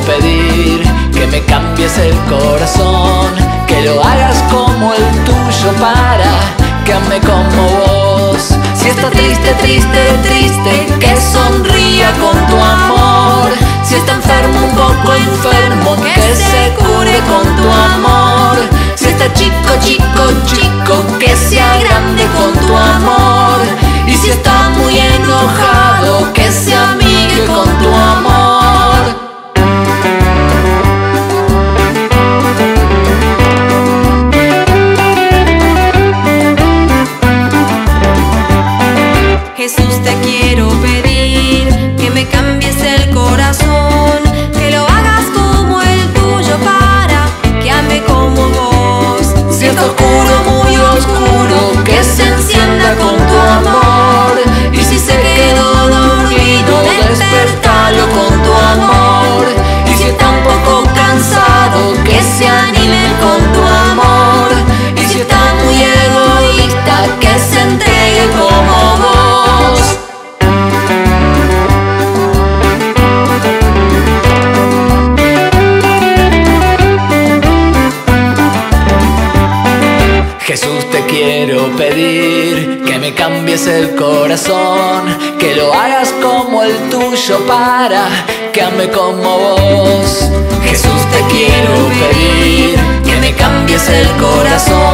pedir que me cambies el corazón, que lo hagas como el tuyo para que ame como vos. Si está triste, triste, triste, que sonría con tu amor. Si está enfermo, un poco enfermo, que se cure con tu amor. Si está chico, chico, chico, que sea grande con tu amor. Y si está muy enojado, que se amigue con tu amor. Jesús, te quiero pedir que me cambies el corazón, que lo hagas como el tuyo para que ame como vos. Si está oscuro, muy oscuro, que se encienda con tu amor. Y si se quedó dormido, despertalo con tu amor. Y si está un poco cansado, que se anime con tu amor. Y si está muy egoísta, que se entregue como vos. Jesús, te quiero pedir que me cambies el corazón, que lo hagas como el tuyo para que ame como vos. Jesús, te quiero pedir que me cambies el corazón,